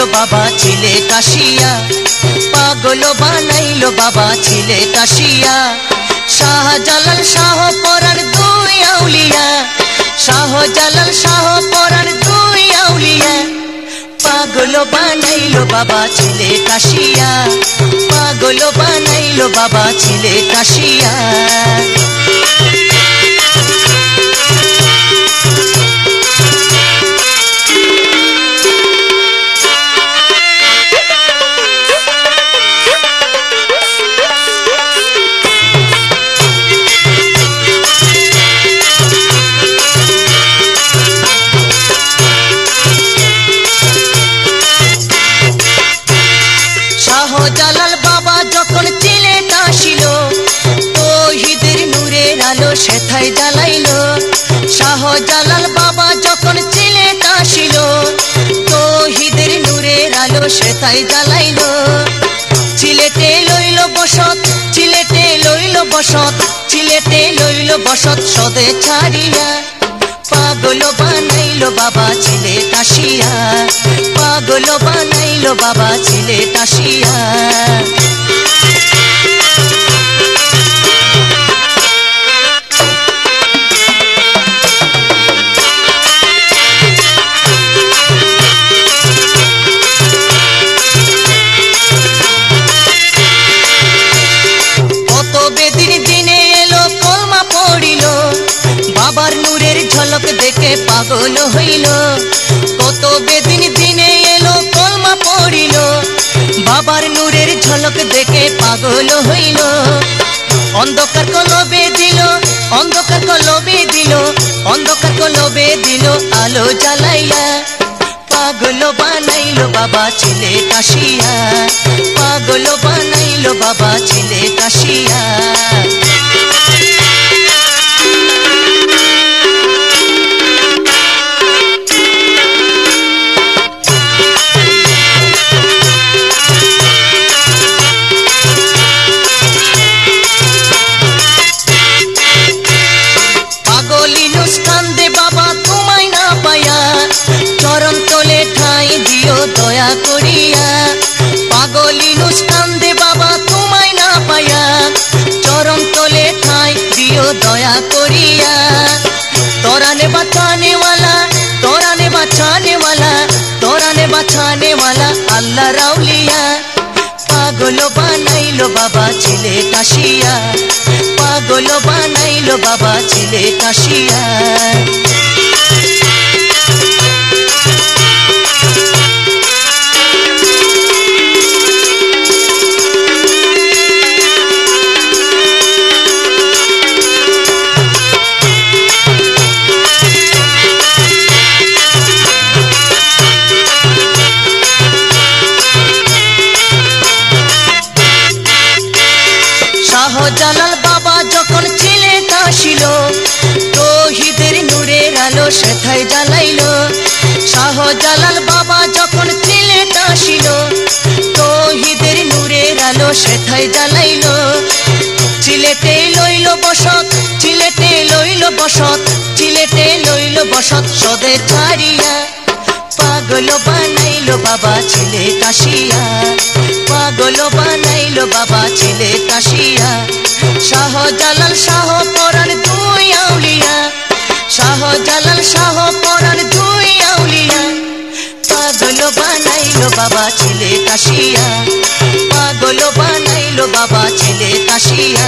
বানাইলো বাবা ছিলে কাশিয়া, পাগল বানাইলো বাবা ছিলে কাশিয়া। শাহজালাল শাহ পরাণ দুই আউলিয়া, শাহজালাল শাহ পরাণ দুই আউলিয়া, পাগল বানাইলো বাবা ছিলে কাশিয়া, পাগল বানাইলো বাবা ছিলে কাশিয়া। শাহজালাল বাবা যখন সিলেট আসিল, তৌহিদের নূরের আলো সেথায় জ্বালাইলো। শাহজালাল বাবা যখন সিলেট আসিল, তৌহিদের নূরের আলো সেথায় জ্বালাইলো। সিলেটে লইল বসত, সিলেটে লইল বসত, সিলেটে লইল বসত সদে ছাড়িয়া, পাগল বানাইলো বাবা সিলেট আসিয়া, পাগল বানাইলো বাবা সিলেট আসিয়া। কত বেদিন দিনে এলো কলমা পড়িল, বাবার নূরের ঝলক দেখে পাগল হইল। কত বেদিন দিনে এলো কলমা পড়িল, বাবার নূরের ঝলক দেখে পাগল হইল। অন্ধকার কলবে দিল, অন্ধকার কলবে দিল, অন্ধকার কলবে দিল আলো জ্বালাইয়া, পাগল বানাইলো বাবা সিলেট আসিয়া, পাগল বানাইলো বাবা সিলেট আসিয়া। পাগলিনুস কান্দে বাবা তোমায় না পায়া, চরণ তলে ঠাঁই দিও দয়া করিয়া। পাগলিনুস কান্দে বাবা তোমায় না পায়া, চরণ তলে ঠাঁই দিও দয়া করিয়া। তোরানে বাঁচানে ওয়ালা, তোরানে বাঁচানে ওয়ালা, তোরানে বাঁচানে ওয়ালা আল্লাহ রাউলিয়া, পাগল বানাইলো বাবা সিলেট আসিয়া, পাগল বানাইলো বাবা সিলেট আসিয়া। শাহজালাল বাবা যখন সিলেট আসিল, তৌহিদের নূরের আলো সেথায় জ্বালাইলো। শাহজালাল বাবা যখন সিলেট আসিল, তৌহিদের নূরের আলো সেথায় জ্বালাইলো। সিলেটে লইল বসত, সিলেটে লইল বসত, সিলেটে লইল বসত সদে ছাড়িয়া, পাগল বানাইলো বাবা সিলেট আসিয়া, পাগল বানাইলো বাবা সিলেট আসিয়া। শাহজালাল শাহ পরাণ দুই আউলিয়া, শাহজালাল শাহ পরাণ দুই আউলিয়া, পাগল বানাইলো বাবা সিলেট আসিয়া, পাগল বানাইলো বাবা সিলেট আসিয়া।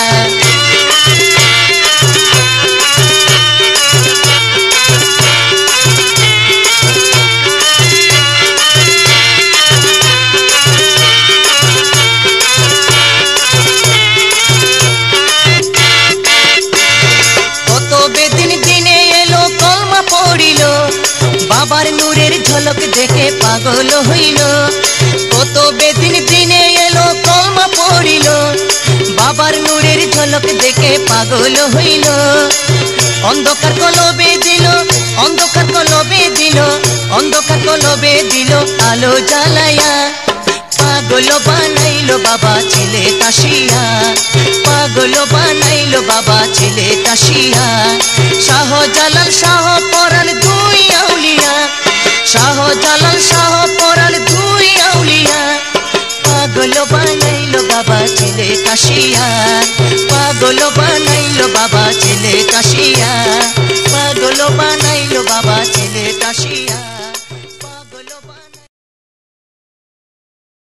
বাবার নূরের ঝলক দেখে পাগল হইল। কত বেদিন দিনে এলো কলমা পড়িল, বাবার নূরের ঝলক দেখে পাগল হইল। অন্ধকার কলবে দিল, অন্ধকার কলবে দিল, অন্ধকার কলবে দিল আলো জ্বালায়া, পাগল বানাইলো বাবা সিলেট আসিয়া, পাগল বানাইলো বাবা সিলেট আসিয়া। শাহজালাল শাহ পরাণ দুই আউলিয়া, শাহজালাল শাহ পরাণ কাশিয়ার, পাগল বানাইলো বাবা ছেলে কাশিয়ার।